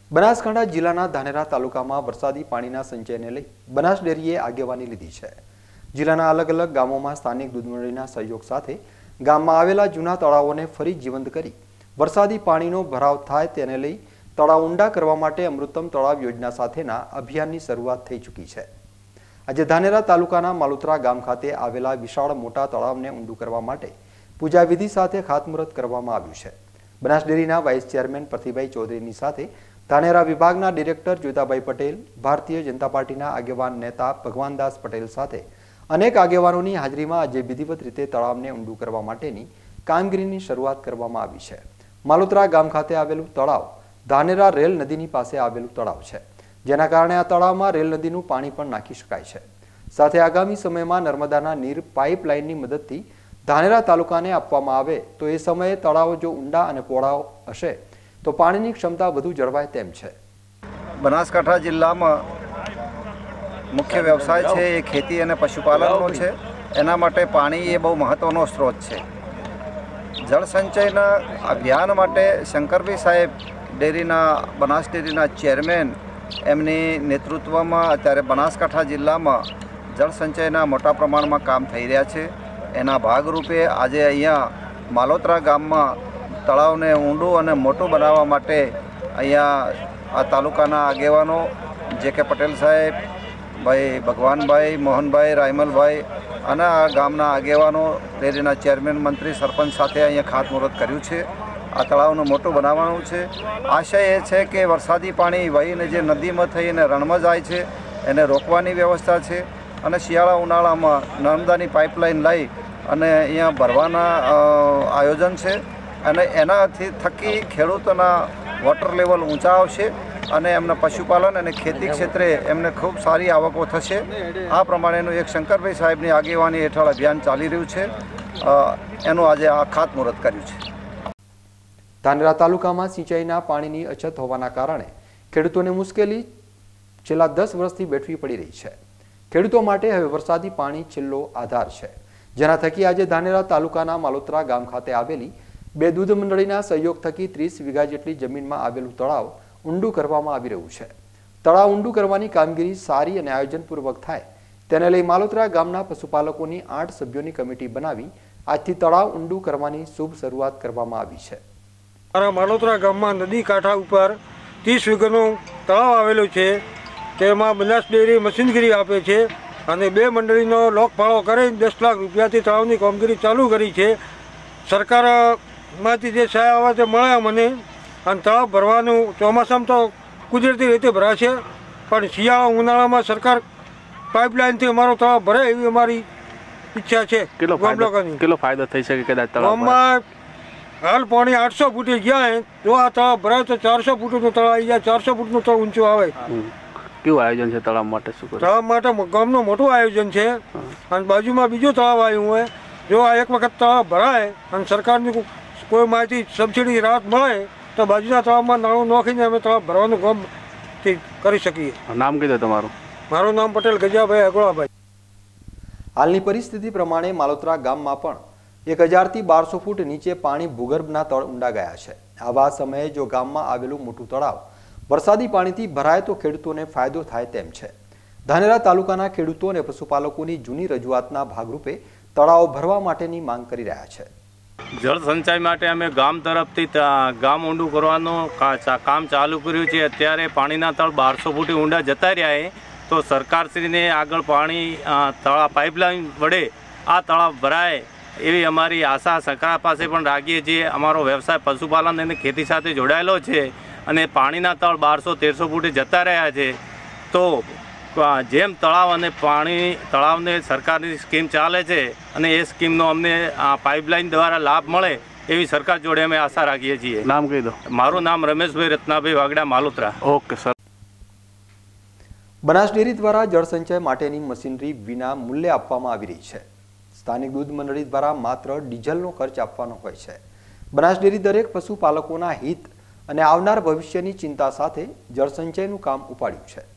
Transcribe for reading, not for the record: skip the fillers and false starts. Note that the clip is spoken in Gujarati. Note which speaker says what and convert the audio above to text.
Speaker 1: બનાસકાંઠા જિલ્લાના ધાનેરા તાલુકામાં વરસાદી પાણીના સંચયને લઈ બનાસ ડેરીએ આગેવાની લીધી છે। જિલ્લાના અલગ અલગ ગામોમાં સ્થાનિક દૂધ મંડળીના સહયોગ સાથે ગામમાં આવેલા જૂના તળાવોને ફરી જીવંત કરી વરસાદી પાણીનો ભરાવ થાય તેને લઈ તળાવ ઊંડા કરવા માટે અમૃતમ તળાવ યોજના સાથેના અભિયાનની શરૂઆત થઈ ચૂકી છે। આજે ધાનેરા તાલુકાના માલુત્રા ગામ ખાતે આવેલા વિશાળ મોટા તળાવને ઊંડું કરવા માટે પૂજા વિધિ સાથે ખાતમુહૂર્ત કરવામાં આવ્યું છે। બનાસ ડેરીના વાઇસ ચેરમેન પ્રતિભાઈ ચૌધરીની સાથે ધાનેરા વિભાગના ડિરેક્ટર જોતાભાઈ પટેલ, ભારતીય જનતા પાર્ટીના આગેવાન નેતા ભગવાનદાસ પટેલ સાથે અનેક આગેવાનોની હાજરીમાં આજે વિધિવત રીતે તળાવને ઊંડું કરવા માટેની કામગીરીની શરૂઆત કરવામાં આવી છે। માલુત્રા ગામ ખાતે આવેલું તળાવ ધાનેરા રેલ નદીની પાસે આવેલું તળાવ છે, જેના કારણે આ તળાવમાં રેલ નદીનું પાણી પણ નાખી શકાય છે। સાથે આગામી સમયમાં નર્મદાના નીર પાઇપલાઇનની મદદથી ધાનેરા તાલુકાને આપવામાં આવે તો એ સમયે તળાવો જો ઊંડા અને પહોળા હશે તો પાણીની ક્ષમતા વધુ જળવાય તેમ છે।
Speaker 2: બનાસકાંઠા જિલ્લામાં મુખ્ય વ્યવસાય છે એ ખેતી અને પશુપાલનનો છે। એના માટે પાણી એ બહુ મહત્ત્વનો સ્ત્રોત છે। જળ સંચયના અભિયાન માટે શંકરભાઈ સાહેબ ડેરીના બનાસ ડેરીના ચેરમેન એમની નેતૃત્વમાં અત્યારે બનાસકાંઠા જિલ્લામાં જળ સંચયના મોટા પ્રમાણમાં કામ થઈ રહ્યા છે। એના ભાગરૂપે આજે અહીંયા માલોત્રા ગામમાં તળાવને ઊંડું અને મોટું બનાવવા માટે અહીંયા આ તાલુકાના આગેવાનો જે કે પટેલ સાહેબ, ભાઈ ભગવાનભાઈ, મોહનભાઈ, રાયમલભાઈ અને આ ગામના આગેવાનો ડેરીના ચેરમેન, મંત્રી, સરપંચ સાથે અહીંયા ખાતમુહૂર્ત કર્યું છે। આ તળાવનું મોટું બનાવવાનું છે। આશય એ છે કે વરસાદી પાણી વહીને જે નદીમાં થઈને રણમાં જાય છે એને રોકવાની વ્યવસ્થા છે અને શિયાળા ઉનાળામાં નર્મદાની પાઇપલાઇન લઈ અને અહીંયા ભરવાના આયોજન છે અને એનાથી થકી ખેડૂતોના વોટર લેવલ ઊંચા આવશે અને એમના પશુપાલન અને ખેતી ક્ષેત્રે એમને ખૂબ સારી આવકો થશે। આ પ્રમાણેનું એક શંકરભાઈ સાહેબની આગેવાની હેઠળ અભિયાન ચાલી રહ્યું છે, એનું આજે આ ખાતમુહૂર્ત કર્યું છે।
Speaker 1: ધાનેરા તાલુકામાં સિંચાઈના પાણીની અછત હોવાના કારણે ખેડૂતોને મુશ્કેલી છેલ્લા 10 વર્ષથી વેઠવી પડી રહી છે। ખેડૂતો માટે હવે વરસાદી પાણી છેલ્લો આધાર છે, જેના થકી આજે ધાનેરા તાલુકાના માલોત્રા ગામ ખાતે આવેલી 2 દૂધ મંડળીના સહયોગ થકી 30 વીઘા જેટલી જમીનમાં આવેલું તળાવ ઊંડું કરવામાં આવી રહ્યું છે। તળાવ ઊંડું કરવાની કામગીરી સારી અને આયોજનપૂર્વક થાય તેને લઈ માલોત્રા ગામના પશુપાલકોની 8 સભ્યોની કમિટી બનાવી આજથી તળાવ ઊંડું કરવાની શુભ શરૂઆત કરવામાં આવી છે।
Speaker 3: મારા માલોત્રા ગામમાં નદી કાંઠા ઉપર 30 વીઘાનું તળાવ આવેલું છે। તેમાં બનાસ ડેરી મશીનગીરી આપે છે અને 2 મંડળીનો લોકફાળો કરી 10 લાખ રૂપિયાથી તળાવની કામગીરી ચાલુ કરી છે। સરકારમાંથી જે સહાય આવે તે મળે મને અને તળાવ ભરવાનું ચોમાસામાં તો કુદરતી રીતે ભરાશે, પણ શિયાળા ઉનાળામાં સરકાર પાઇપલાઇનથી અમારો તળાવ ભરે એવી અમારી ઈચ્છા છે।
Speaker 4: કેટલો ફાયદો થઈ શકે કદાચ
Speaker 3: ગામમાં હાલ પાણી 800 ફૂટે ગયા, જો આ તળાવ ભરાય તો 400 ફૂટનું તળાવ આવી જાય, 400 ફૂટનું તળાવ ઊંચું આવે।
Speaker 4: કેવું આયોજન છે તળાવ માટે? શું
Speaker 3: તળાવ માટે ગામનું મોટું આયોજન છે અને બાજુમાં બીજું તળાવ આવ્યું હોય। જો આ એક વખત તળાવ ભરાય અને સરકારની કોઈ માહિતી સબસિડી રાહત મળે તો બાજુના તળાવમાં નાણું નાખીને અમે તળાવ ભરવાનું કામ કરી શકીએ।
Speaker 4: નામ કીધું તમારું?
Speaker 3: મારું નામ પટેલ ગજાભાઈ અગોળાભાઈ।
Speaker 1: હાલની પરિસ્થિતિ પ્રમાણે માલોત્રા ગામમાં પણ 1000 થી 1200 ફૂટ નીચે પાણી ભૂગર્ભના તળ ઊંડા ગયા છે। આવા સમયે જો ગામમાં આવેલું મોટું તળાવ વરસાદી પાણીથી ભરાય તો ખેડૂતોને ફાયદો થાય તેમ છે। ધાનેરા તાલુકાના ખેડૂતો અને પશુપાલકોની જૂની રજૂઆતના ભાગરૂપે તળાવ ભરવા માટેની માંગ કરી રહ્યા છે।
Speaker 5: જળ સંચય માટે અમે ગામ તરફથી ગામ ઊંડું કરવાનું કામ ચાલુ કર્યું છે। અત્યારે પાણીના તળ 1200 ફૂટ ઊંડા જતા રહ્યા તો સરકારશ્રીને આગળ પાણી પાઇપલાઇન વડે આ તળાવ ભરાય એવી અમારી આશા સરકાર પાસે પણ રાખીએ છીએ। અમારો વ્યવસાય પશુપાલન અને ખેતી સાથે જોડાયેલો છે અને પાણીના તળ 1200-1300 ફૂટે જતા રહ્યા છે, તો જેમ તળાવ અને તળાવને સરકારની સ્કીમ ચાલે છે અને એ સ્કીમનો અમને પાઇપલાઇન દ્વારા લાભ મળે એવી સરકાર જોડે અમે આશા રાખીએ છીએ।
Speaker 4: નામ કહી દો?
Speaker 5: મારું નામ Rameshbhai Ratnabhai Vagada, Malotra.
Speaker 4: Okay sir.
Speaker 1: Banas dairy દ્વારા જળ સંચય માટેની મશીનરી વિના મૂલ્યે આપવામાં આવી રહી છે। સ્થાનિક દૂધ મંડળી દ્વારા માત્ર ડીઝલનો ખર્ચ આપવાનો હોય છે। બનાસ ડેરી દરેક પશુપાલકોના હિત અને આવનાર ભવિષ્યની ચિંતા સાથે જળ સંચયનું કામ ઉપાડ્યું છે।